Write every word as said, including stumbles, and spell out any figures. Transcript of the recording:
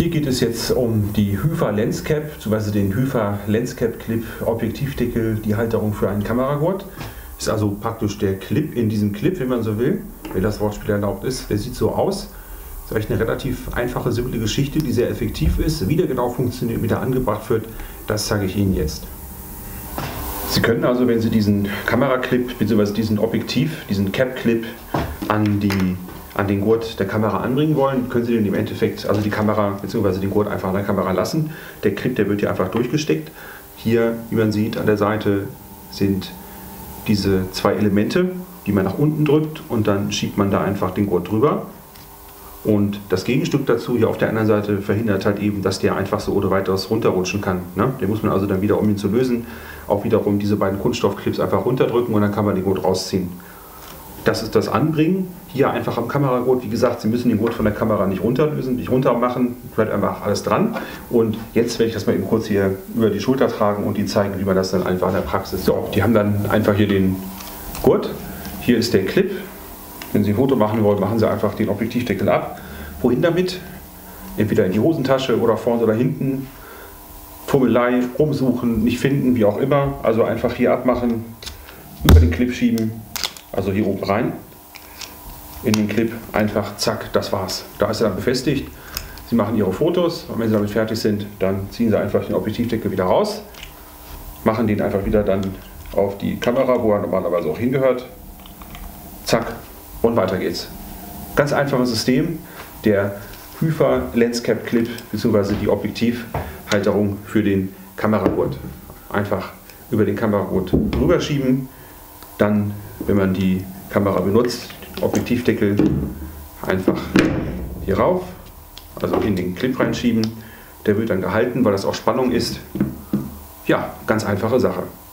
Hier geht es jetzt um die Hyfa Lenscap, bzw. den Hyfa Lenscap Clip Objektivdeckel, die Halterung für einen Kameragurt. Ist also praktisch der Clip in diesem Clip, wenn man so will, wenn das Wortspiel erlaubt ist. Der sieht so aus. Das ist eigentlich eine relativ einfache, simple Geschichte, die sehr effektiv ist. Wie der genau funktioniert, wie der angebracht wird, das zeige ich Ihnen jetzt. Sie können also, wenn Sie diesen Kameraclip bzw. diesen Objektiv, diesen Cap-Clip an, die, an den Gurt der Kamera anbringen wollen, können Sie den im Endeffekt, also die Kamera bzw. den Gurt einfach an der Kamera lassen. Der Clip, der wird hier einfach durchgesteckt. Hier, wie man sieht, an der Seite sind diese zwei Elemente, die man nach unten drückt und dann schiebt man da einfach den Gurt drüber. Und das Gegenstück dazu hier auf der anderen Seite verhindert halt eben, dass der einfach so ohne weiteres runterrutschen kann. Ne? Den muss man also dann wieder, um ihn zu lösen, auch wiederum diese beiden Kunststoffclips einfach runterdrücken und dann kann man den Gurt rausziehen. Das ist das Anbringen. Hier einfach am Kameragurt, wie gesagt, Sie müssen den Gurt von der Kamera nicht runterlösen, nicht runter machen, bleibt einfach alles dran. Und jetzt werde ich das mal eben kurz hier über die Schulter tragen und Ihnen zeigen, wie man das dann einfach in der Praxis. So, die haben dann einfach hier den Gurt. Hier ist der Clip. Wenn Sie ein Foto machen wollen, machen Sie einfach den Objektivdeckel ab. Wohin damit? Entweder in die Hosentasche oder vorne oder hinten. Fummelei, rumsuchen, nicht finden, wie auch immer. Also einfach hier abmachen, über den Clip schieben, also hier oben rein. In den Clip einfach, zack, das war's. Da ist er dann befestigt. Sie machen Ihre Fotos und wenn Sie damit fertig sind, dann ziehen Sie einfach den Objektivdeckel wieder raus. Machen den einfach wieder dann auf die Kamera, wo er normalerweise auch hingehört. Zack. Und weiter geht's. Ganz einfaches System, der Hyfa Lenscap Clip bzw. die Objektivhalterung für den Kameragurt. Einfach über den Kameragurt drüber schieben, dann, wenn man die Kamera benutzt, den Objektivdeckel einfach hier rauf, also in den Clip reinschieben. Der wird dann gehalten, weil das auch Spannung ist. Ja, ganz einfache Sache.